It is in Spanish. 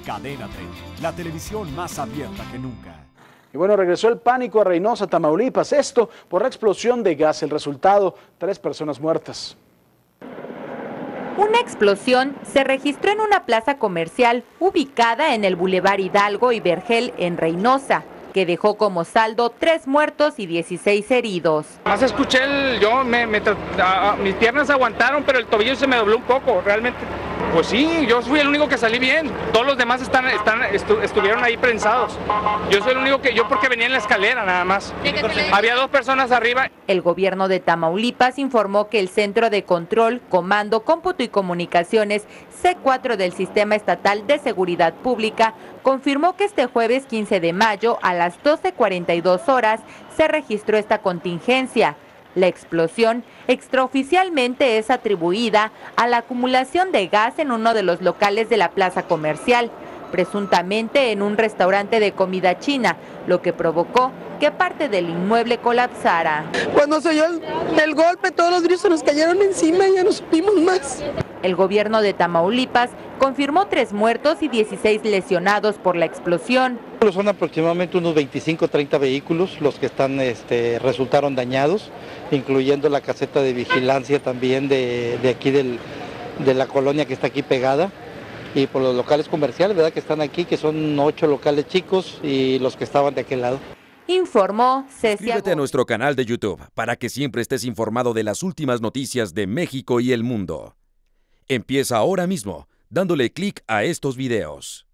Cadena 30, la televisión más abierta que nunca. Y bueno, regresó el pánico a Reynosa, Tamaulipas. Esto por la explosión de gas. El resultado, 3 personas muertas. Una explosión se registró en una plaza comercial ubicada en el Boulevard Hidalgo y Vergel en Reynosa, que dejó como saldo 3 muertos y 16 heridos. Más escuché mis piernas aguantaron, pero el tobillo se me dobló un poco, realmente. Pues sí, yo fui el único que salí bien. Todos los demás estuvieron ahí prensados. Yo soy el único yo porque venía en la escalera nada más. Había 2 personas arriba. El gobierno de Tamaulipas informó que el Centro de Control, Comando, Cómputo y Comunicaciones C4 del Sistema Estatal de Seguridad Pública confirmó que este jueves 15 de mayo a las 12:42 horas se registró esta contingencia. La explosión extraoficialmente es atribuida a la acumulación de gas en uno de los locales de la plaza comercial, presuntamente en un restaurante de comida china, lo que provocó que parte del inmueble colapsara. Cuando se oyó el golpe, todos los vidrios se nos cayeron encima y ya no supimos más. El gobierno de Tamaulipas confirmó 3 muertos y 16 lesionados por la explosión. Son aproximadamente unos 25-30 vehículos los que resultaron dañados, incluyendo la caseta de vigilancia también de aquí de la colonia que está aquí pegada, y por los locales comerciales, ¿verdad?, que están aquí, que son 8 locales chicos y los que estaban de aquel lado. Informó Cecia. Suscríbete a nuestro canal de YouTube para que siempre estés informado de las últimas noticias de México y el mundo. Empieza ahora mismo dándole clic a estos videos.